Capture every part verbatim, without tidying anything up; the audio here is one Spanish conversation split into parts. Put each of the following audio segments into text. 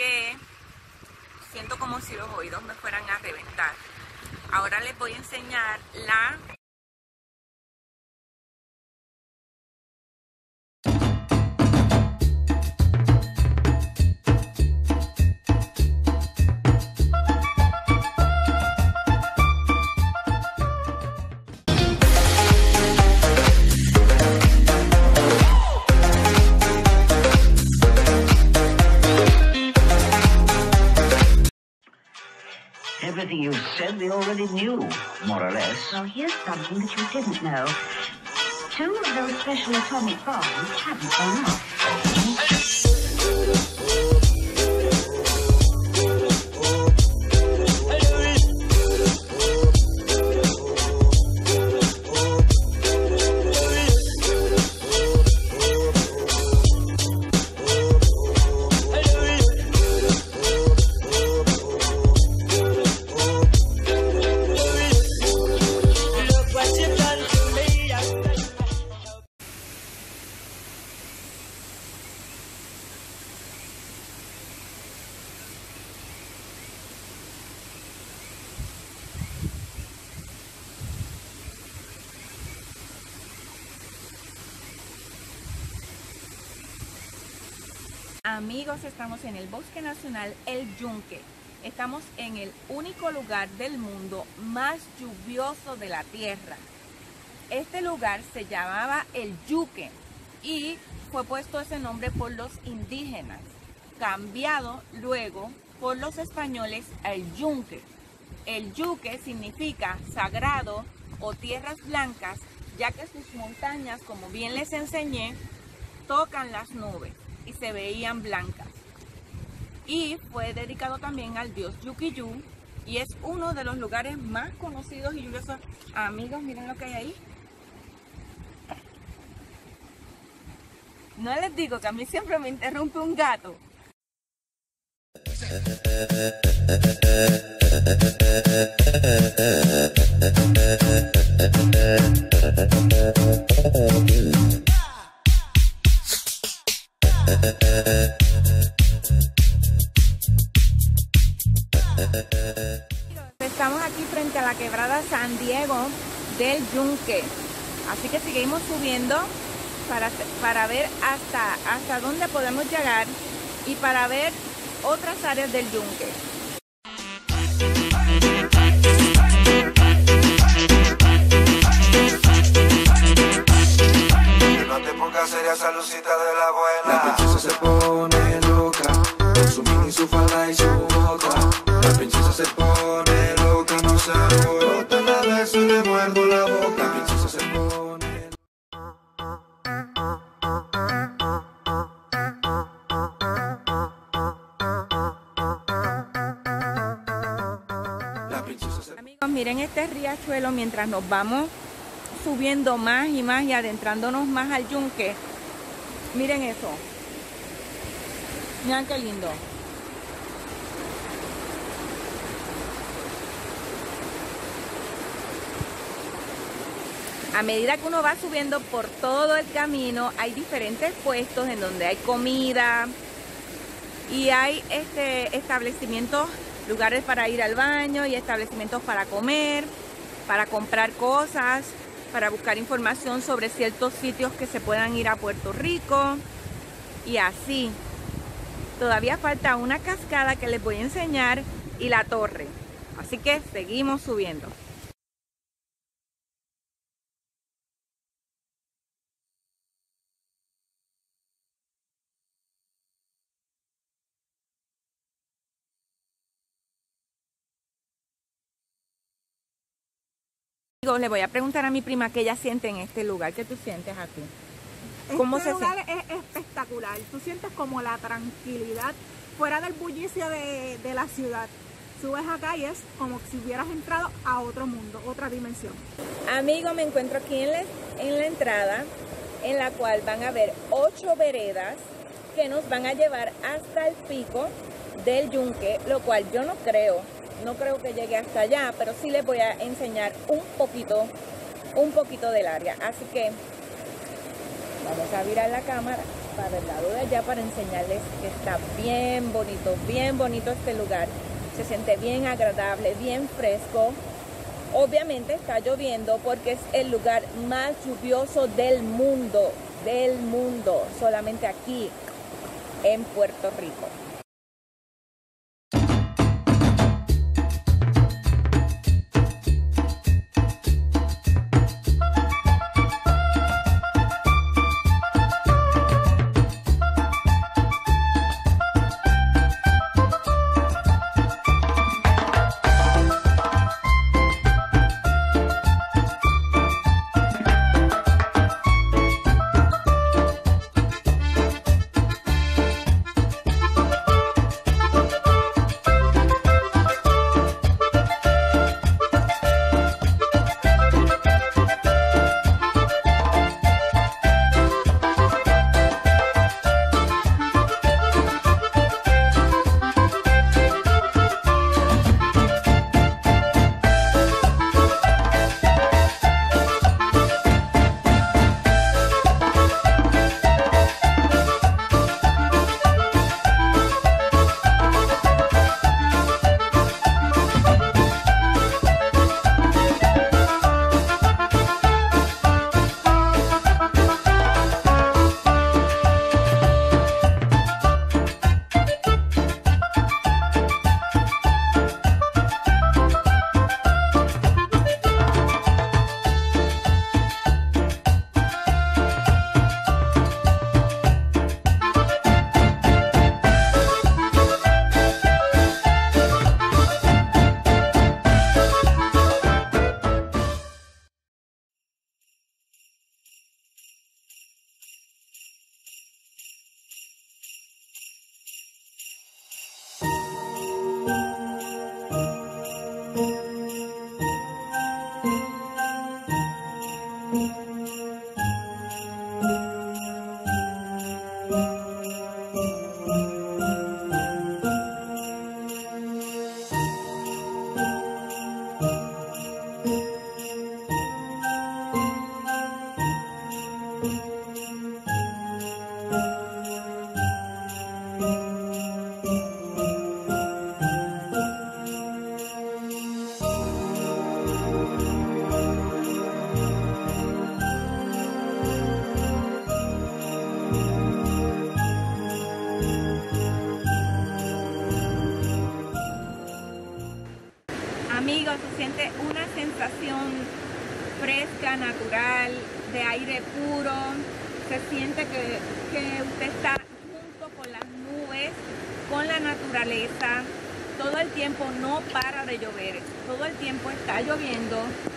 que siento como si los oídos me fueran a reventar. Ahora les voy a enseñar la... Everything you said we already knew, more or less. Well, here's something that you didn't know. Two of those special atomic bombs haven't gone off. Amigos, estamos en el Bosque Nacional El Yunque. Estamos en el único lugar del mundo más lluvioso de la Tierra. Este lugar se llamaba El Yuque y fue puesto ese nombre por los indígenas, cambiado luego por los españoles a El Yunque. El Yuque significa sagrado o tierras blancas, ya que sus montañas, como bien les enseñé, tocan las nubes y se veían blancas. Y fue dedicado también al dios Yukiyu y es uno de los lugares más conocidos y lluviosos. Amigos, miren lo que hay ahí. No les digo que a mí siempre me interrumpe un gato. Estamos aquí frente a la quebrada San Diego del Yunque, así que seguimos subiendo para, para ver hasta, hasta dónde podemos llegar y para ver otras áreas del Yunque. No te pongas seria esa lucita de la buena. La princesa se pone loca con su mini, su falda y su bota. La princesa se pone loca, no se alborota, la beso y le muerdo la boca. La princesa se pone La princesa se... Amigos, miren este riachuelo mientras nos vamos subiendo más y más y adentrándonos más al Yunque. Miren eso. Miren qué lindo. A medida que uno va subiendo por todo el camino, hay diferentes puestos en donde hay comida y hay este establecimientos, lugares para ir al baño y establecimientos para comer, para comprar cosas, para buscar información sobre ciertos sitios que se puedan ir a Puerto Rico y así. Todavía falta una cascada que les voy a enseñar y la torre, así que seguimos subiendo. Le voy a preguntar a mi prima qué ella siente en este lugar. ¿Qué tú sientes aquí? ¿Cómo este se lugar siente? Es espectacular. Tú sientes como la tranquilidad fuera del bullicio de, de la ciudad. Subes acá y es como si hubieras entrado a otro mundo, otra dimensión. Amigo, me encuentro aquí en la, en la entrada, en la cual van a haber ocho veredas que nos van a llevar hasta el pico del Yunque, lo cual yo no creo. No creo que llegue hasta allá, pero sí les voy a enseñar un poquito, un poquito del área. Así que vamos a virar la cámara. para el lado de allá para enseñarles que está bien bonito, bien bonito este lugar. Se siente bien agradable, bien fresco. Obviamente está lloviendo porque es el lugar más lluvioso del mundo, del mundo, solamente aquí en Puerto Rico. Amigos, se siente una sensación fresca, natural, de aire puro. Se siente que, que usted está junto con las nubes, con la naturaleza. Todo el tiempo no para de llover, todo el tiempo está lloviendo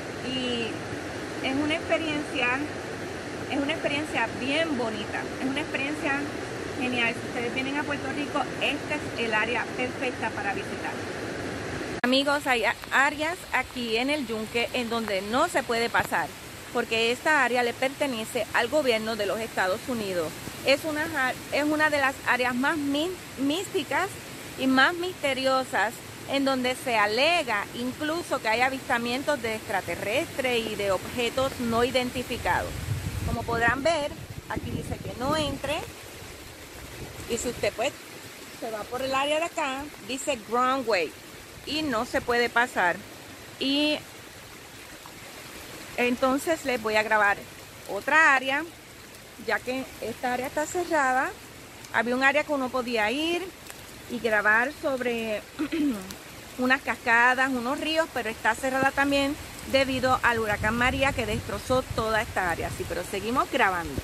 y es una experiencia, es una experiencia bien bonita, es una experiencia genial. Si ustedes vienen a Puerto Rico, este es el área perfecta para visitar. Amigos, hay áreas aquí en el Yunque en donde no se puede pasar porque esta área le pertenece al gobierno de los Estados Unidos. Es una, es una de las áreas más místicas y más misteriosas en donde se alega incluso que hay avistamientos de extraterrestres y de objetos no identificados. Como podrán ver, aquí dice que no entre y si usted pues se va por el área de acá, dice Groundway y no se puede pasar. Y entonces les voy a grabar otra área, ya que esta área está cerrada. Había un área que uno podía ir y grabar sobre unas cascadas, unos ríos, pero está cerrada también debido al huracán María que destrozó toda esta área. Sí, pero seguimos grabando.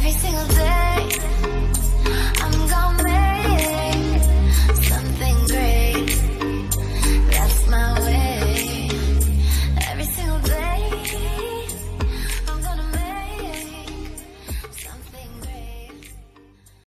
every single day.